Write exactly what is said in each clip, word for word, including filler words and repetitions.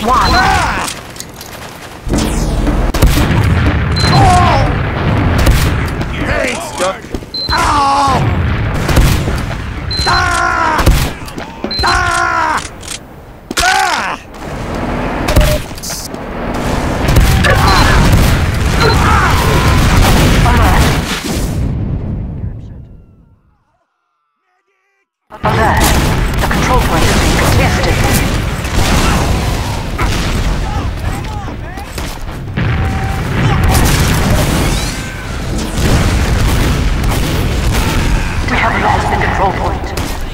one. Ah! Thanks, Doc. Ow! Ah! Ah! Ah! Alert. The control point is being contested. We have lost the control point.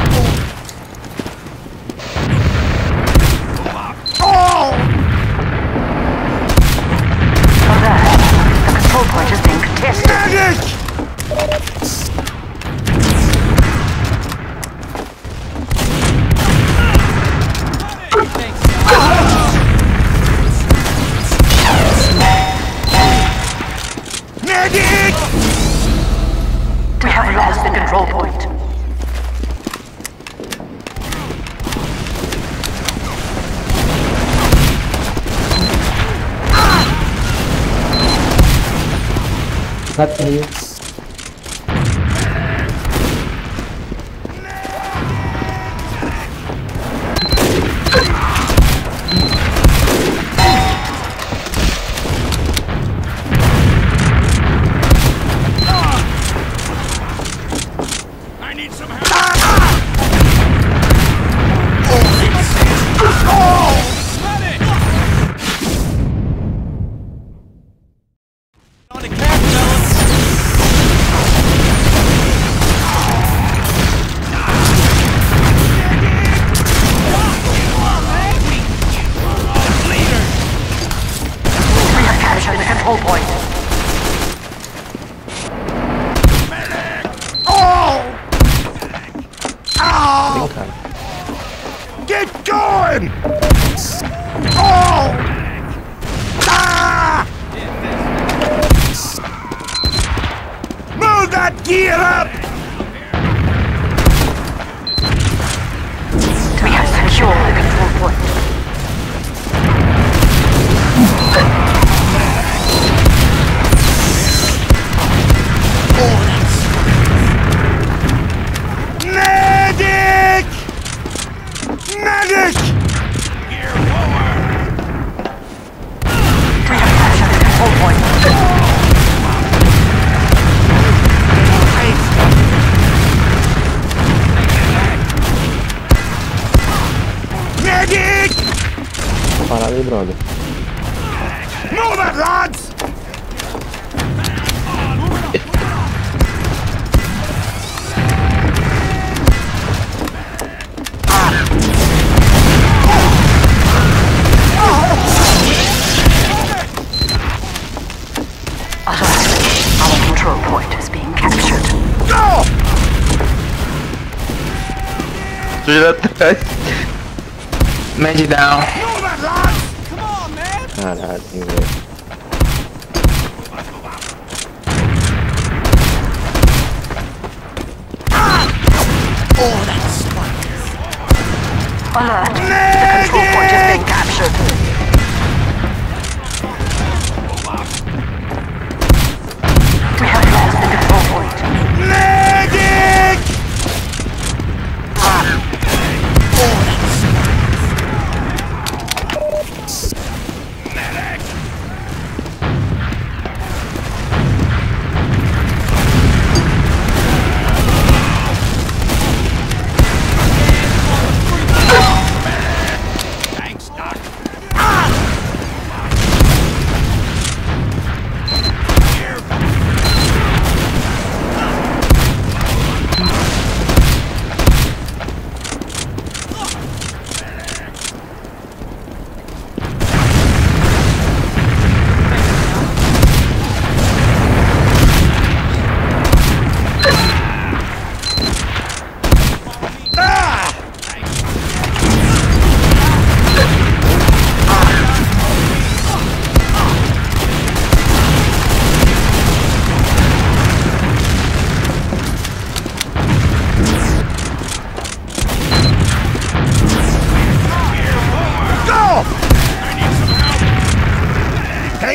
Oh! Alert. The control point is being contested. Medic! Medic! We have lost the control point. Cut here. I need some help. Oh! On the cap, fellas. We have captured the control point. Oh! Ow! Okay. Get going! Oh! Ah! Move that gear up! We have secured the control point. Medic! Medic! Gear forward! We have captured the control point. Medic! Parada aí, brother. Move it, lads! Alert. Our control point is being captured. Go! Tira atrás. Mad down. Move it, lads! Come on, man! Caralho, velho. Oh, that's smart. Alert. The control point is being captured. We have lost the control point. Medic! Ah. Oh, that's smart. Medic! Thanks, Doc.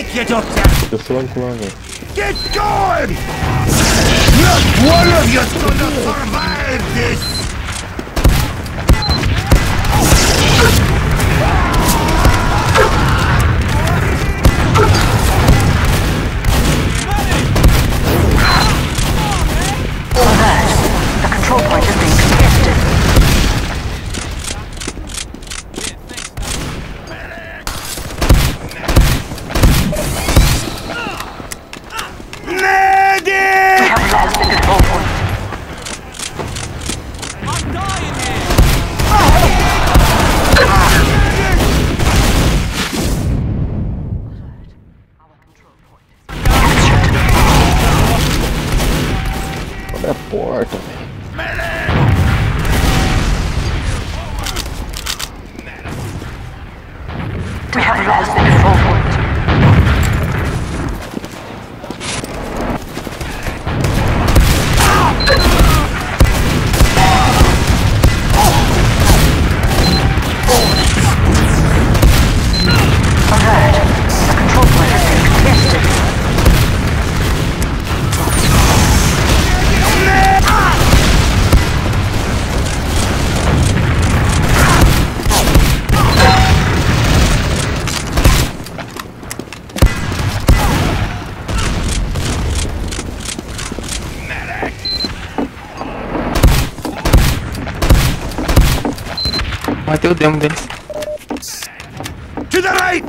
Get up there! Just one kulağına. Get going! Not one of you's gonna survive this! Alert. The control point is being contested. Medic! We have lost the control point. I'm dying here! Olha a porta, velho. We have lost the control point. Alert. The control point is being contested. Matei o demo deles. To the right!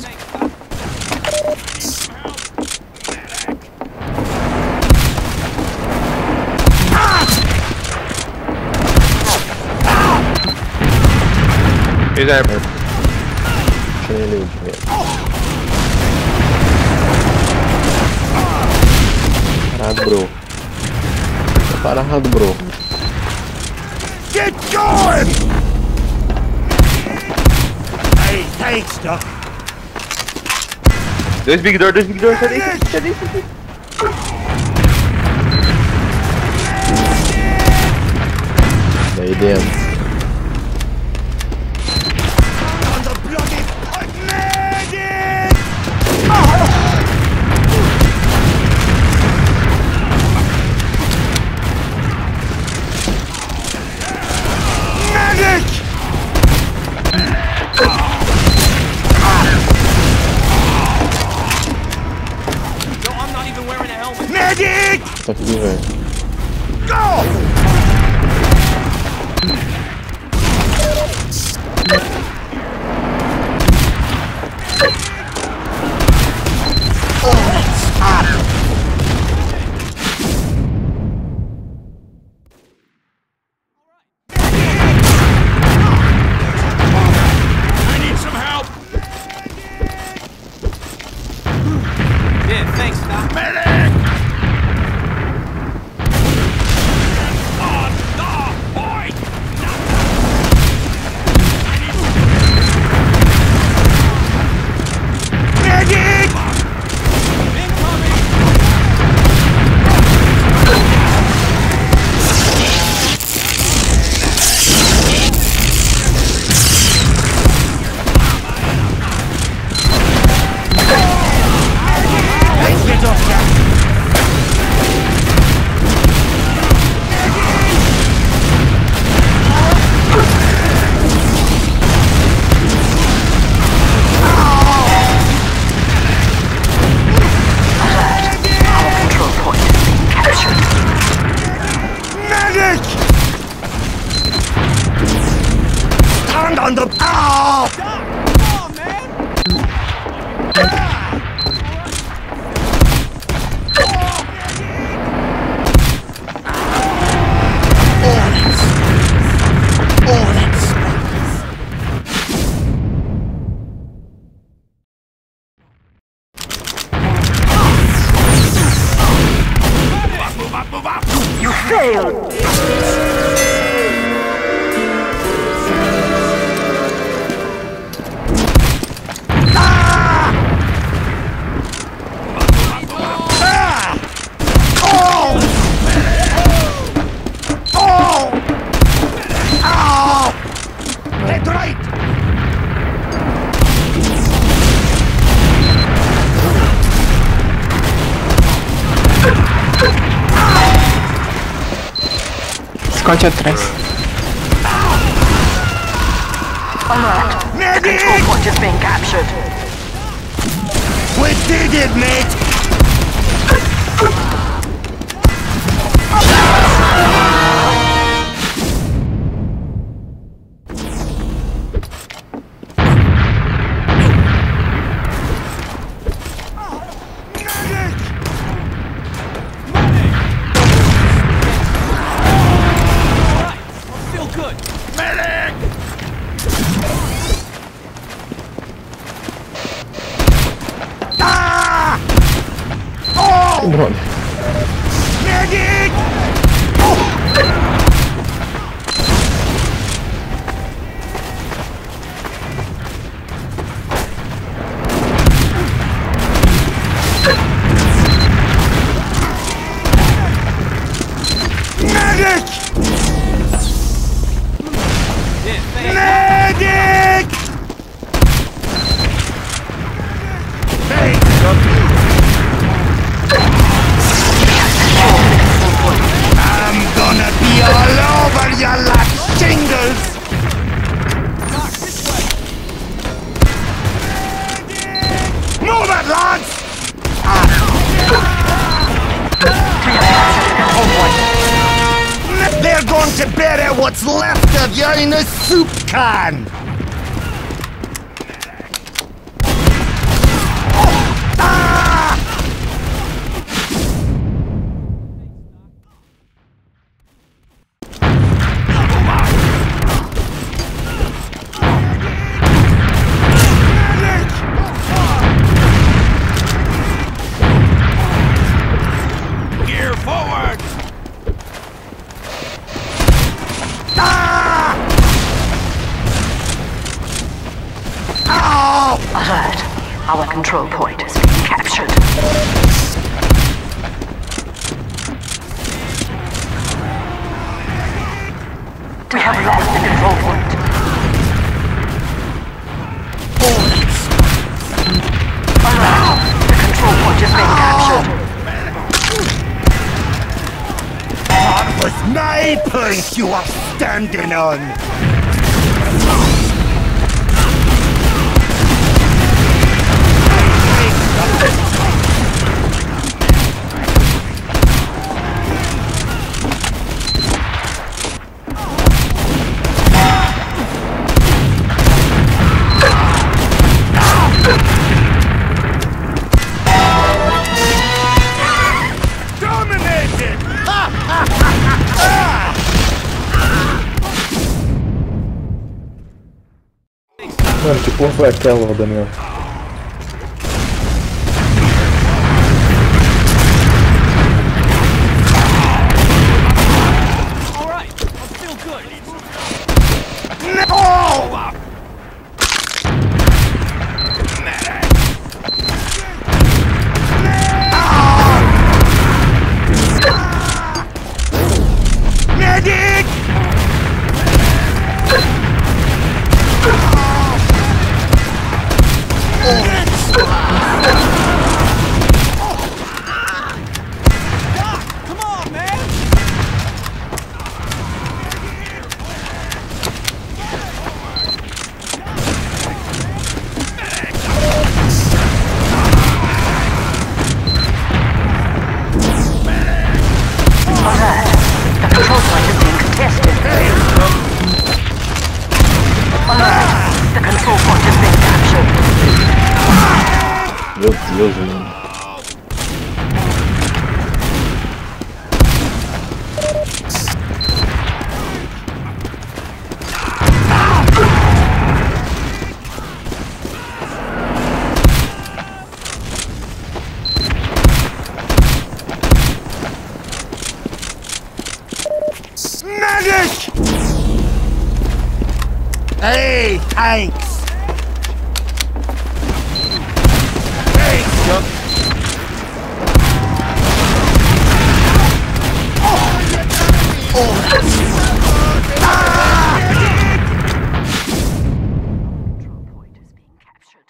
Eles é. Deixa ele o dinheiro. Parado, bro. Parado, bro. Get going! Hey, thanks, Doc. Dois big door, dois big door, cadê isso? Cadê isso? Daí dentro. On the bloody medic! Medic! No, I'm not even wearing a helmet. Medic! Tá aqui, velho. Go! I need some help! Yeah, thanks, Doc. Medic! Oh, no! Boy! Medic! Incoming! Let's get off that! Our control point is being captured. Medic! Stand on the... Ow! Come on, man! Oh, that's... Move up, move up! You failed! Ah! Oh! Oh! Ow! Get right! Corte atrás. Alert! The control point is being captured. We did it, mate! Feel good. Brother. Medic! Medic! Yeah, thanks. Medic! Hey! I'm gonna be all over you like shingles! Doc, this way. Move it, lads! They're going to bury what's left of you in a soup can! Ah! Gear forward! Ah! Ow! Alert! Our control point is being captured. We have lost the control point. Alert! The control point is being captured. That was my point you are standing on! Dominated! Mano, que porra foi aquela, Daniel? All right. I feel good. No! Medic! Come on, man. Alert! The control point is being contested. Alert! The control point is being captured. Meu Deus, mano. Medic! Hey, tanks! Control point is being captured.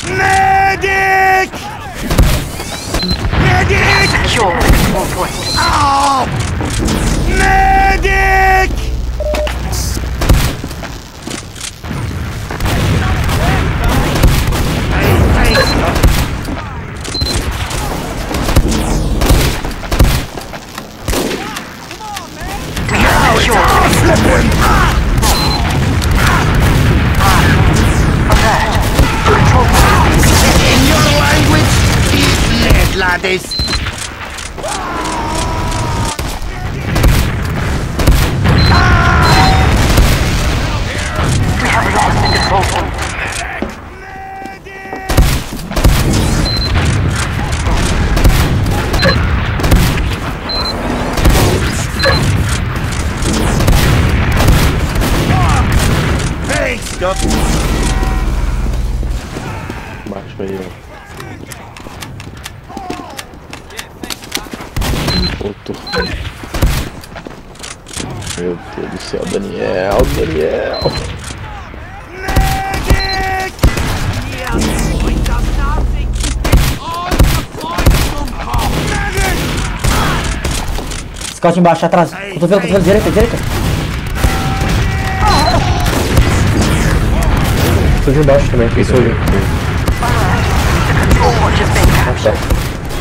Medic! Medic! Secure the control point. Oh! Medic! In your language, eat lead, laddies. We have lost the control point. Thanks, Doc. Baixo aí, ó. Outro. Meu Deus do céu, Daniel, Daniel. Scout embaixo, atrás. Cotovelo, cotovelo, direita, direita. Surgiu embaixo também, quem surgiu? The control point has been captured.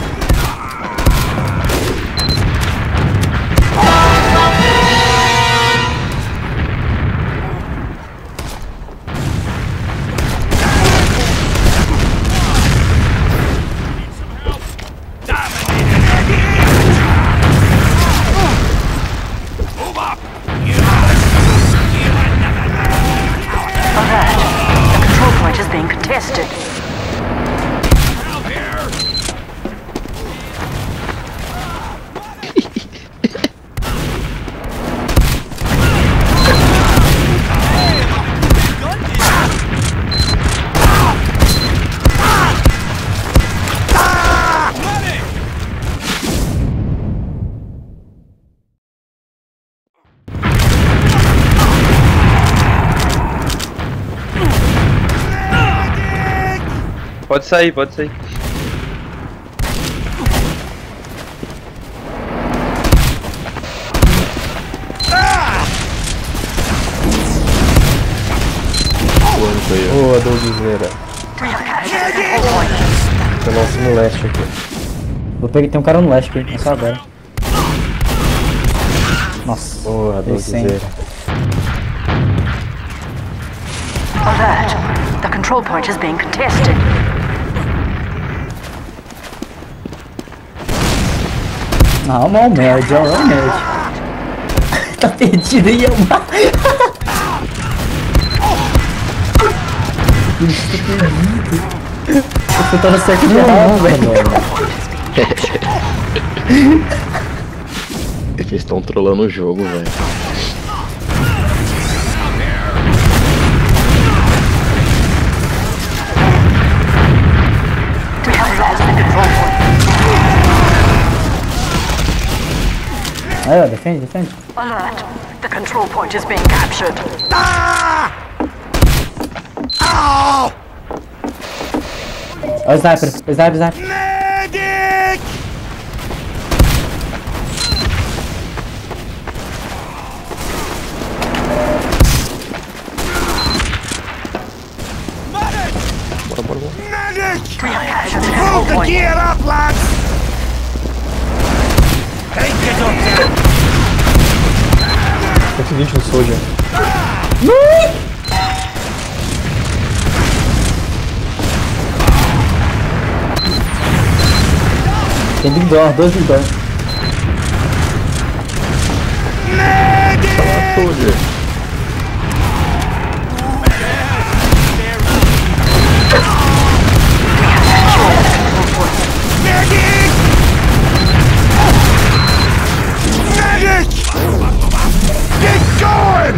Contested. Pode sair, pode sair. Boa, Dougzeira. Tem nosso no leste aqui. Vou pegar, tem um cara no leste aqui, é só agora. Nossa, Boa, Dougzeira. Alert. The control point is being contested. Não, não, nerd, ó, o nerd. Tá perdido aí, Yama. Você tá no certo de errado, velho. Eles estão trolando o jogo, velho. We have lost the control point. Aí, ó, defende, defende. Alert. The control point is being captured. Ah! Ow! Ó o sniper, o sniper, o sniper. Medic! Bora, bora, bora. Medic! We have captured the control Move the point. gear up, lads! Take it up there! cento e vinte no Soldier. Tem Big Door, dois Big Door. Tá Soldier. Medic! Medic! Get going!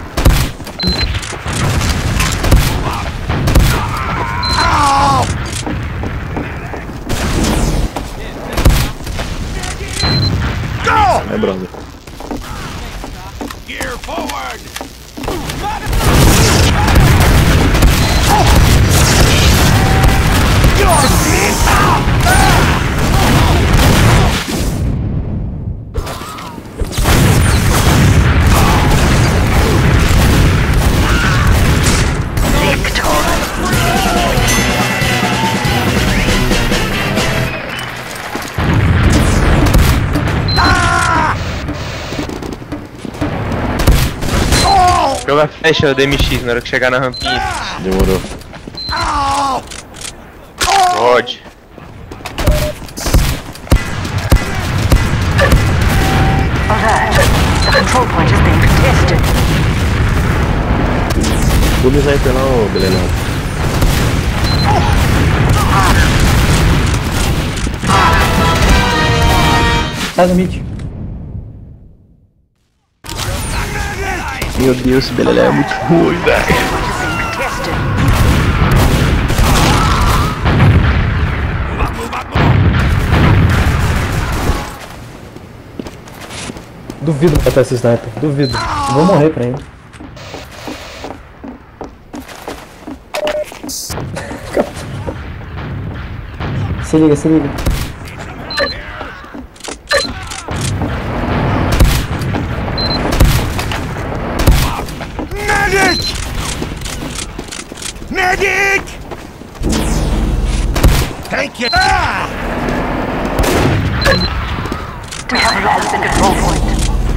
Ow! Go! É, brother. Gear forward! Joga flecha do M X na hora que chegar na rampinha. Demorou. Pode. Alert. The control point is being contested. Tudo sniper não, Belenão. Sai do mid. Meu Deus, esse Belelé é muito ruim, velho. Point is being contested. Duvido matar esse sniper, duvido. Eu vou morrer pra ele. Se liga, se liga. Medic! Medic! Thank you! Ah! We have lost the control point.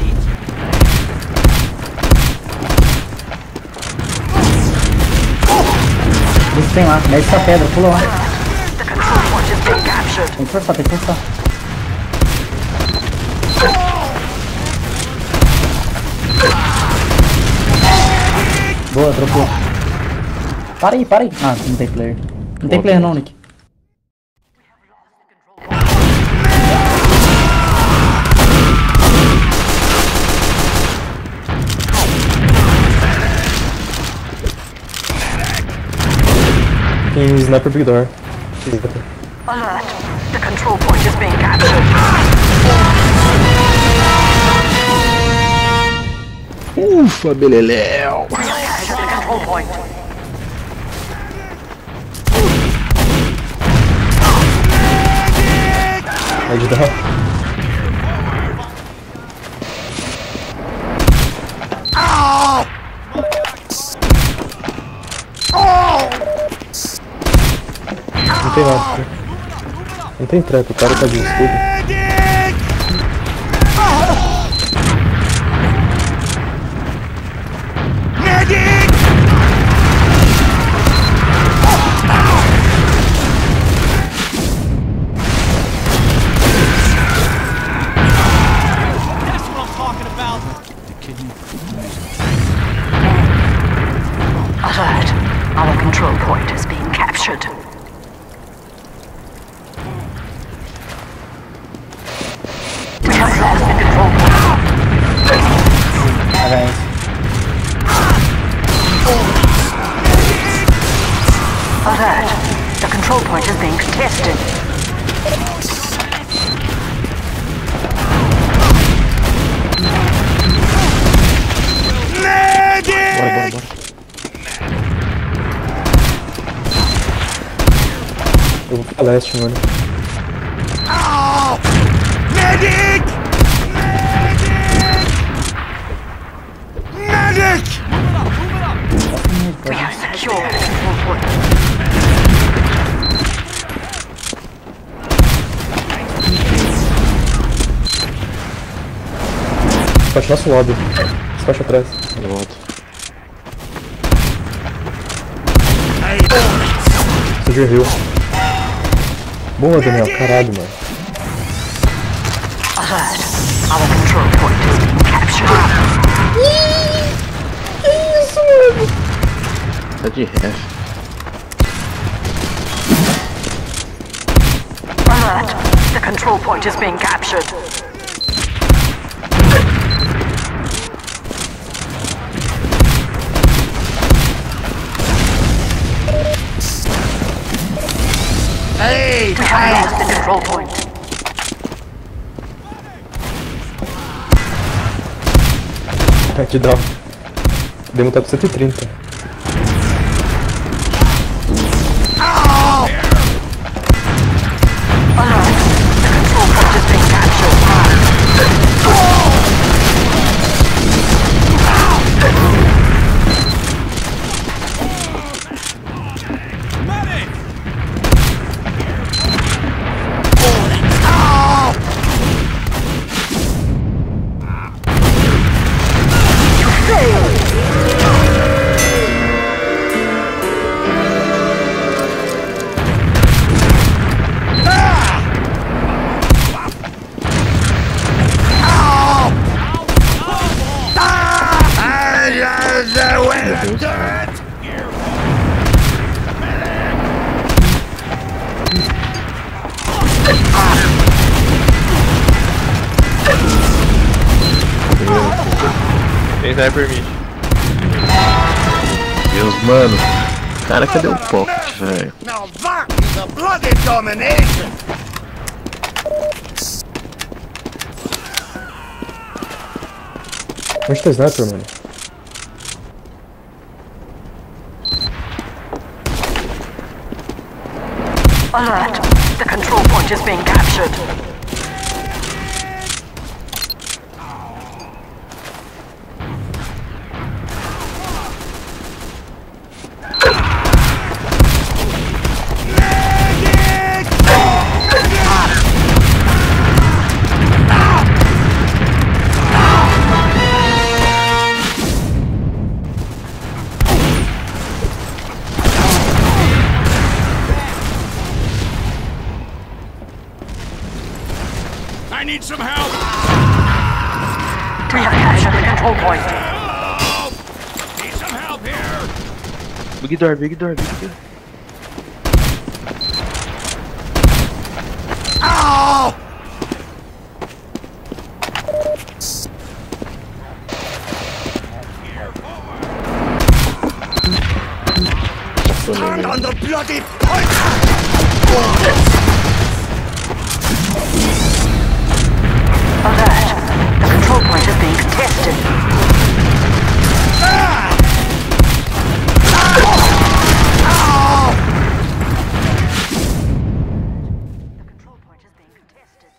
Esse tem lá, desce essa pedra, pula lá. The control point is being captured. Tem que forçar, tem que forçar. Boa, dropou. Para aí, para aí. Ah, não tem player. Não tem player não, Nick. Tem sniper big door. Alert. The control point is being captured. Ufa, Beleléu. Capture the control point. Vai de dar. Não tem nada. Não tem trap, o cara tá de escudo. Medic! Medic! That's what I'm talking about. Alert. Our control point is being captured. We have lost the control point. H S. Alert. The control point is being contested. Bora, bora, bora. Eu vou pra leste, mano. Medic! Medic! We have secured the control point. Spot nosso lobby. Spot atrás. Eu volto. Soldier Hill. Boa, Daniel. Caralho, mano. Alert. Our control point is being captured. Tá de ref. Alert. The control point is being captured. Hey! We have lost the control point. Aqui dá. Demo tá com cento e trinta. Alert. The control point is being captured. Medic! Failed. sniper mid. Deus, mano. Cara, cadê o pocket, velho? Now that is a bloody domination! Onde tá sniper, mano? Alert! The control point is being captured. I need some help! We have captured the control point. Help! Need some help here! Big door, big door, big door. Ow! Stand on the bloody point! Alert! The control point is being contested. The control point is being contested.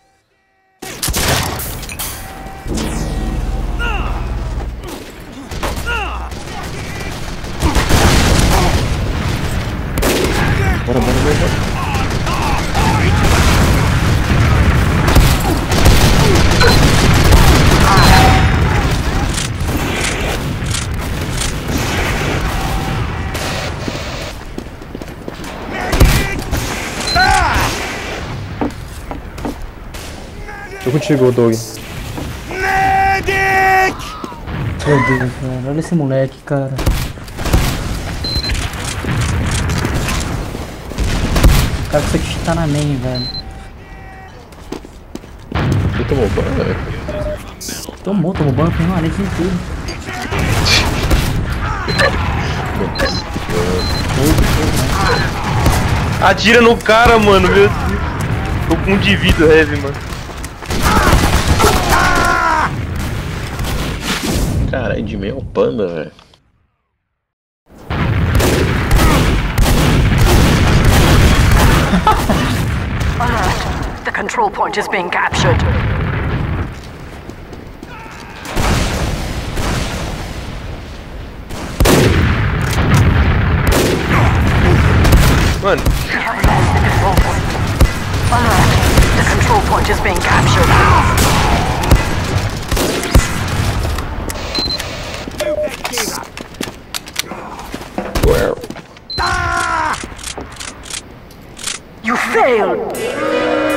Bora, bora, bora, bora. Tô contigo, Doug. Medic! Meu Deus, velho. Olha esse moleque, cara. O cara consegue chutar na main, velho. Você tomou banho, velho? Tomou, tomou banho, tem uma além de tudo. Atira no cara, mano, meu Deus. Tô com um de vida heavy, mano. Caralho, de meio panda, velho. Alert! The control point is being captured. Mano, We have lost the control point. Alert! The control point is being captured. Where? You failed!